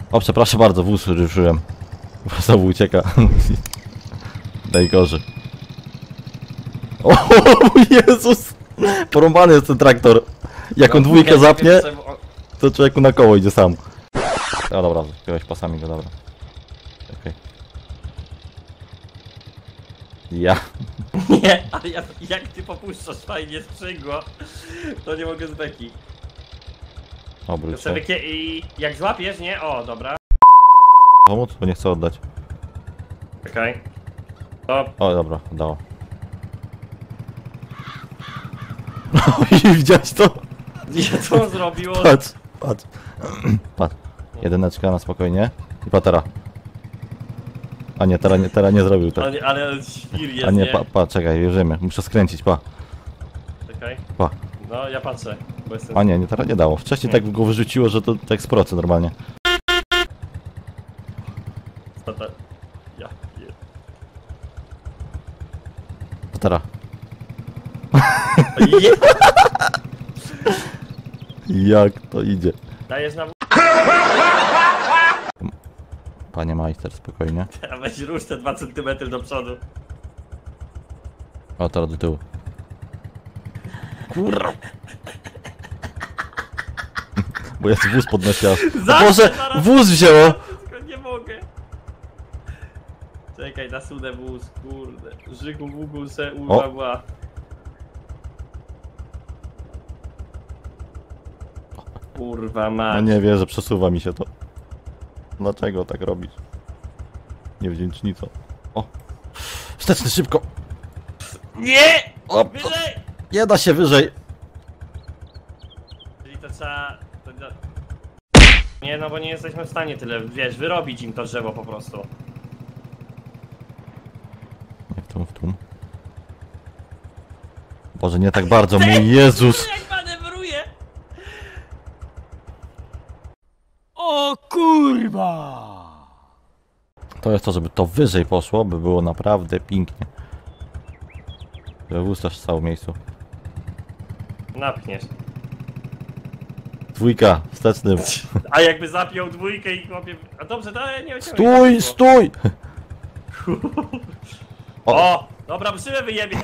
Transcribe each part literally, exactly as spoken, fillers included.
O, przepraszam bardzo, wóz ruszyłem. Znowu ucieka. Najgorzej. O mój Jezus! Porąbany jest ten traktor. Jak on dwójkę zapnie, to człowieku na koło idzie sam. O dobra, zaśpiewałeś pasami go, dobra. Okej. Ja. Nie, ale ja, jak ty popuszczasz fajnie sprzęgło, to nie mogę z beki. Obróć się. I jak złapiesz, nie? O, dobra. Pomóc? Bo nie chcę oddać. Okej. Okay. To... O, dobra, dało. I widziałeś to? Nie, co on zrobił? Patrz, patrz. Patrz. Jedyneczka na spokojnie. I patera. A nie, teraz nie, teraz nie zrobił tak. Ale, ale świr jest, A nie, nie? pa, pa, czekaj, wierzymy. Muszę skręcić, pa. Czekaj. Pa. No, ja patrzę. Bo jestem... A nie, nie, teraz nie dało. Wcześniej nie. Tak go wyrzuciło, że to tak z procy normalnie. Co to? Ja. Patera. Je... Jak to idzie? Dajesz na... Panie majster, spokojnie. A weź rusz te dwa centymetry do przodu. O, teraz do tyłu. Kurwa. Bo jest wóz podnosiła. Boże, wóz wzięło! Nie mogę. Czekaj, nasunę wóz, kurde. Żygu, wugu, se, uła, bła. Kurwa mać. No nie wierzę, przesuwa mi się to. Dlaczego tak robisz? Niewdzięcznico. O! Wsteczny, szybko! Nie! O, Wyżej! nie da się wyżej! Czyli to trzeba... To... Nie, no bo nie jesteśmy w stanie tyle, wiesz, wyrobić im to drzewo po prostu. Nie w tłum, w tłum. Boże, nie tak bardzo, mój Jezus! Jak manewruje! O kurwa! To jest to, żeby to wyżej poszło, by było naprawdę pięknie. Żeby wóz też stał w miejscu. Napchniesz. Dwójka, wstecznym. A jakby zapiął dwójkę i chłopie... A dobrze, to nie wiem. Stój, stój! O! Dobra, szybę wyjebie!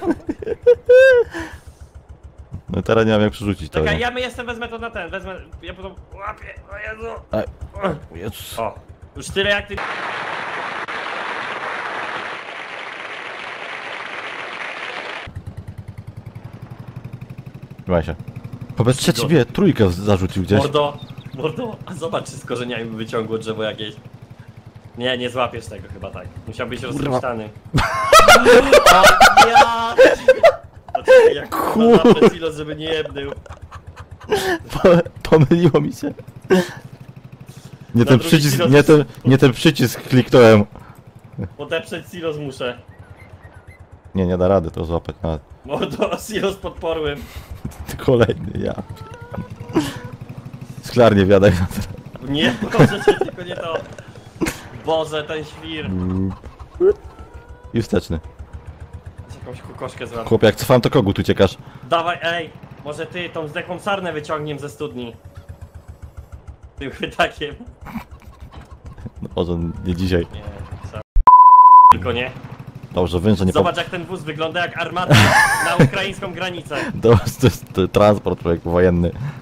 No teraz nie wiem jak przerzucić to. Czekaj, ja my jestem, wezmę to na ten, wezmę... Ja potem łapię, o Jezu! Ej, o Jezus. O! Już tyle jak ty... Trzymaj się. Wobec ciebie trójkę zarzucił gdzieś. Mordo, mordo, a zobacz czy z korzeniami by wyciągło drzewo jakieś. Nie, nie złapiesz tego chyba tak. Musiałbyś rozpuszczany. O ja! Dlaczego jak kurwa silos, żeby nie jebnął. Pomyliło mi się. Nie Na ten drugi przycisk, silos- nie ten, nie ten przycisk kliknąłem. Podeprzeć silos muszę. Nie, nie da rady to złapać nawet. Mordo, silos podporłem. Kolejny, ja. Szklarnie wiadaj na to. Nie, proszę cię, tylko nie to. Boże, ten świr. I wsteczny. Jakąś kukoszkę zrobię. Chłopie, jak cofam to kogut uciekasz. Dawaj, ej, może ty tą zdechłą sarnę wyciągniem ze studni. Tym chwytakiem. No może nie dzisiaj. Nie, sam. Tylko nie. Dobrze, węże nie Zobacz jak ten wóz wygląda jak armata na ukraińską granicę. po... To jest, to jest transport człowieku wojenny.